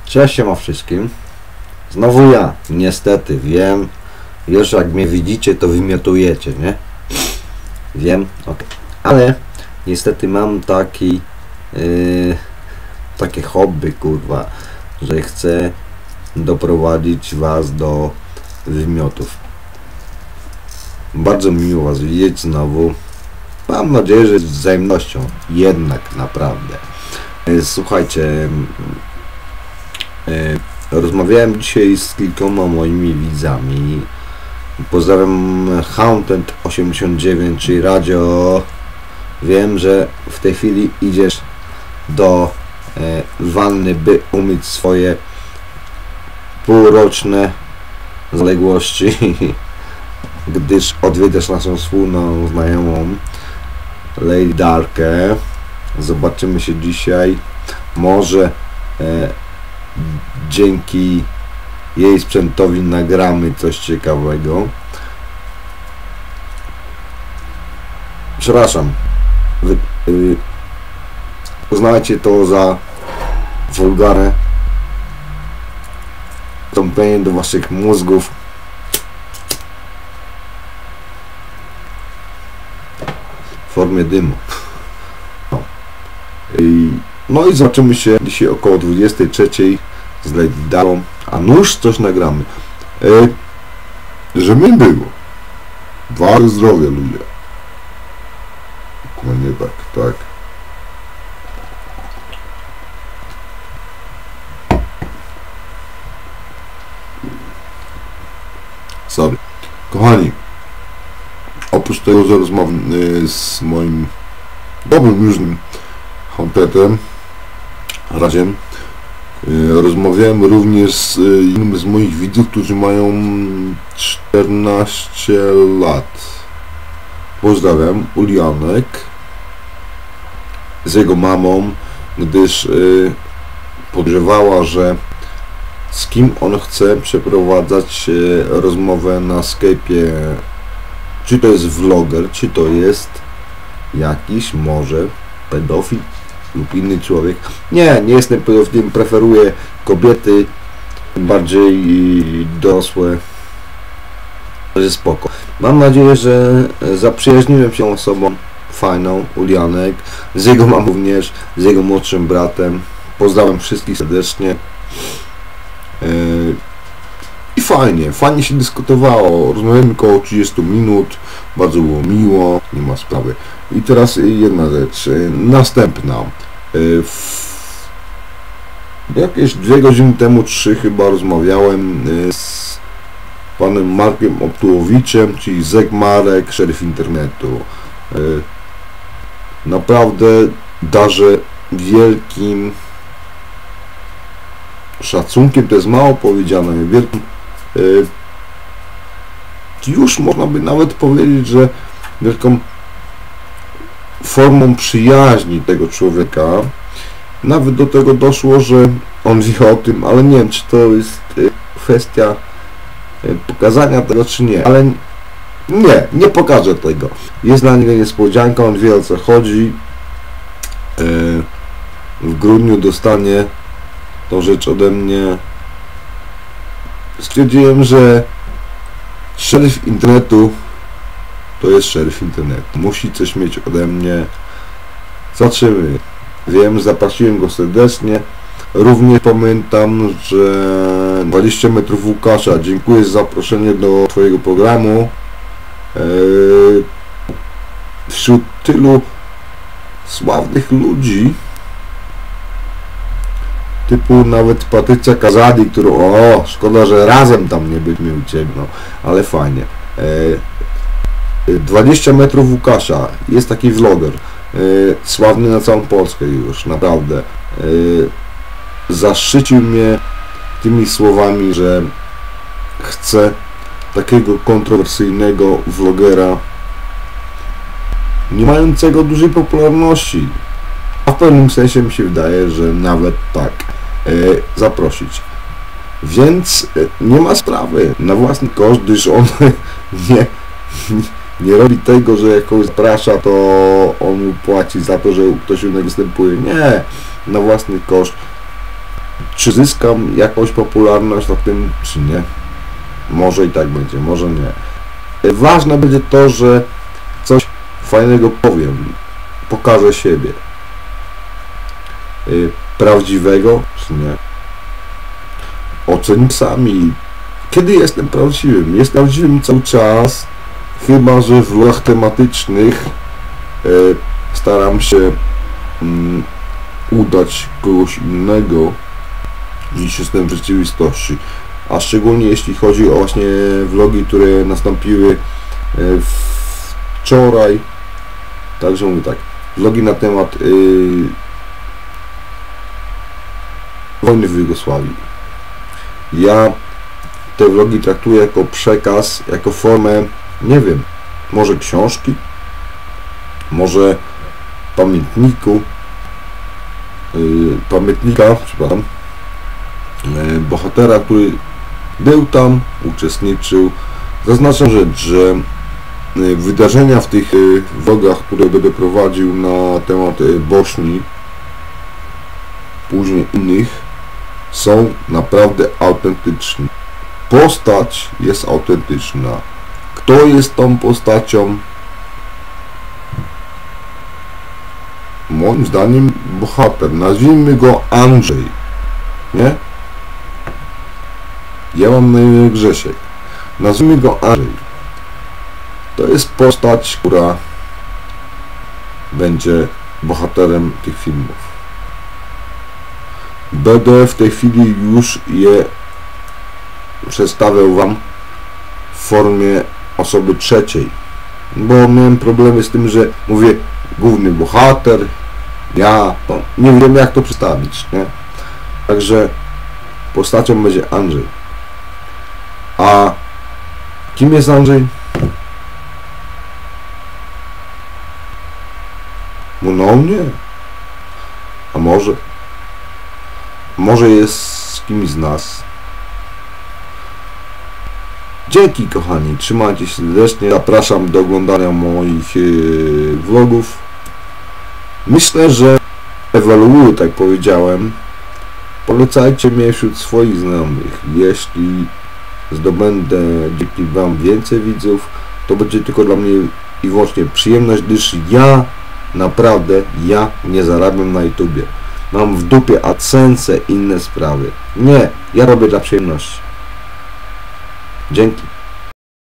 Cześć siema wszystkim. Znowu ja, niestety, wiem. Już jak mnie widzicie, to wymiotujecie, nie? Wiem, ok. Ale niestety mam takie hobby, kurwa, że chcę doprowadzić was do wymiotów. Bardzo miło was widzieć znowu. Mam nadzieję, że z wzajemnością. Jednak naprawdę. Słuchajcie, rozmawiałem dzisiaj z kilkoma moimi widzami. Pozdrawiam Haunted89, czyli Radio. Wiem, że w tej chwili idziesz do wanny, by umyć swoje półroczne zaległości, gdyż odwiedzasz naszą wspólną znajomą Lady Darkę. Zobaczymy się dzisiaj. Może dzięki jej sprzętowi nagramy coś ciekawego. Przepraszam, uznajcie to za wulgarne wstąpienie do waszych mózgów. W formie dymu. No i zobaczymy się dzisiaj około 23 z Lady Darą, a nuż coś nagramy. Żeby było. Ware zdrowie, ludzie. Dokładnie tak. Sorry. Kochani, oprócz tego, że rozmawiam z moim dobrym różnym Hauntetem, Radziem, rozmawiałem również z innym z moich widzów, którzy mają 14 lat. Pozdrawiam, Ulianek, z jego mamą, gdyż podejrzewała, że z kim on chce przeprowadzać rozmowę na Skype'ie. Czy to jest vloger, czy to jest jakiś może pedofil lub inny człowiek. Nie jestem pedofilem, preferuję kobiety bardziej dorosłe. To jest spoko. Mam nadzieję, że zaprzyjaźniłem się osobą fajną, Ulianek, z jego mamą również, z jego młodszym bratem. Pozdrawiam wszystkich serdecznie. I fajnie się dyskutowało. Rozmawiamy około 30 minut. Bardzo było miło, nie ma sprawy. I teraz jedna rzecz, następna. Jakieś 2 godziny temu, 3 chyba, rozmawiałem z panem Markiem Optułowiczem, czyli Zegmarek, szeryf internetu. Naprawdę darzę wielkim szacunkiem, to jest mało powiedziane, wielkim, już można by nawet powiedzieć, że wielką formą przyjaźni tego człowieka. Nawet do tego doszło, że on wie o tym, ale nie wiem, czy to jest kwestia pokazania tego, czy nie, ale nie pokażę tego. Jest dla niego niespodzianka, on wie, o co chodzi. W grudniu dostanie tą rzecz ode mnie. Stwierdziłem, że szeryf internetu to jest szeryf internetu. Musi coś mieć ode mnie. Zobaczymy. Wiem, zaprosiłem go serdecznie. Również pamiętam, że 20 metrów Łukasza, dziękuję za zaproszenie do twojego programu. Wśród tylu sławnych ludzi, typu nawet Patrycja Kazadi, którą, szkoda, że razem tam nie byliśmy u ciebie, no, ale fajnie. 20 metrów Łukasza, jest taki vloger, sławny na całą Polskę już, naprawdę. Zaszczycił mnie tymi słowami, że chce takiego kontrowersyjnego vlogera, nie mającego dużej popularności, a w pewnym sensie mi się wydaje, że nawet tak, zaprosić. Więc nie ma sprawy, na własny koszt, gdyż on nie robi tego, że jak kogoś zaprasza, to on mu płaci za to, że ktoś inny występuje. Nie, na własny koszt. Czy zyskam jakąś popularność na tym, czy nie? Może i tak będzie, może nie. Ważne będzie to, że coś fajnego powiem, pokażę siebie. Prawdziwego, czy nie? Oceń sami. Kiedy jestem prawdziwym? Jest prawdziwym cały czas, chyba że w vlogach tematycznych staram się udać kogoś innego niż jestem w rzeczywistości. A szczególnie jeśli chodzi o właśnie vlogi, które nastąpiły wczoraj. Także mówię tak, vlogi na temat wojny w Jugosławii. Ja te vlogi traktuję jako przekaz, jako formę, nie wiem, może książki, może pamiętnika, przepraszam, bohatera, który był tam, uczestniczył. Zaznaczam rzecz, że wydarzenia w tych vlogach, które będę prowadził na temat Bośni, później innych, są naprawdę autentyczne. Postać jest autentyczna. Kto jest tą postacią? Moim zdaniem bohater. Nazwijmy go Andrzej. Nie? Ja mam na imię Grzesiek. Nazwijmy go Andrzej. To jest postać, która będzie bohaterem tych filmów. Będę w tej chwili już je przedstawiał Wam w formie osoby trzeciej, bo miałem problemy z tym, że mówię główny bohater, ja, to nie wiem jak to przedstawić, nie? Także postacią będzie Andrzej. A kim jest Andrzej? No nie. A może jest z kimś z nas. Dzięki kochani, trzymajcie się serdecznie, zapraszam do oglądania moich vlogów. Myślę, że ewoluuję, tak powiedziałem. Polecajcie mnie wśród swoich znajomych. Jeśli zdobędę dzięki Wam więcej widzów, to będzie tylko dla mnie i wyłącznie przyjemność, gdyż ja naprawdę nie zarabiam na YouTubie. Mam w dupie AdSense, inne sprawy. Nie, ja robię dla przyjemności. Dzięki.